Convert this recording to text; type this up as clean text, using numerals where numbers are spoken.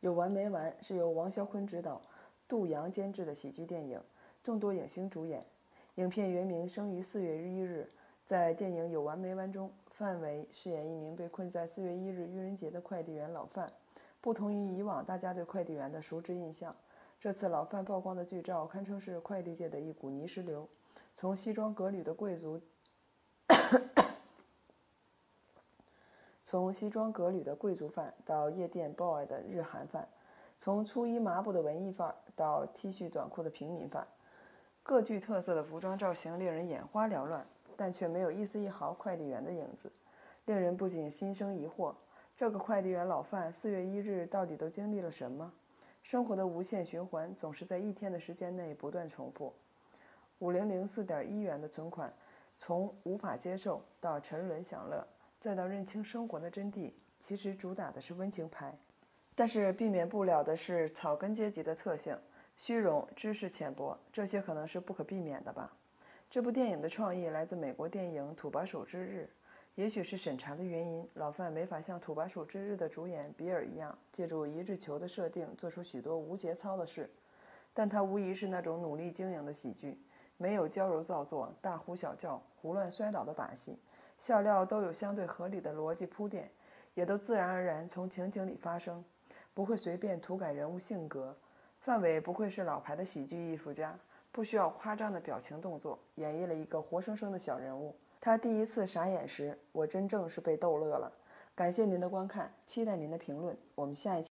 有完没完是由王啸坤执导、杜阳监制的喜剧电影，众多影星主演。影片原名生于4月1日，在电影《有完没完》中，范伟饰演一名被困在4月1日愚人节的快递员老范。不同于以往大家对快递员的熟知印象，这次老范曝光的剧照堪称是快递界的一股泥石流，从西装革履的贵族范到夜店 boy 的日韩范，从粗衣麻布的文艺范儿到 T 恤短裤的平民范，各具特色的服装造型令人眼花缭乱，但却没有一丝一毫快递员的影子，令人不禁心生疑惑：这个快递员老范4月1日到底都经历了什么？生活的无限循环总是在一天的时间内不断重复。5004.1元的存款，从无法接受到沉沦享乐，再到认清生活的真谛，其实主打的是温情牌。但是避免不了的是草根阶级的特性，虚荣、知识浅薄，这些可能是不可避免的吧。这部电影的创意来自美国电影《土拨鼠之日》，也许是审查的原因，老范没法像《土拨鼠之日》的主演比尔一样，借助一日球的设定做出许多无节操的事，但他无疑是那种努力经营的喜剧，没有娇柔造作、大呼小叫、胡乱摔倒的把戏，笑料都有相对合理的逻辑铺垫，也都自然而然从情景里发生，不会随便涂改人物性格。范伟不愧是老牌的喜剧艺术家，不需要夸张的表情动作，演绎了一个活生生的小人物。他第一次傻眼时，我真正是被逗乐了。感谢您的观看，期待您的评论，我们下一期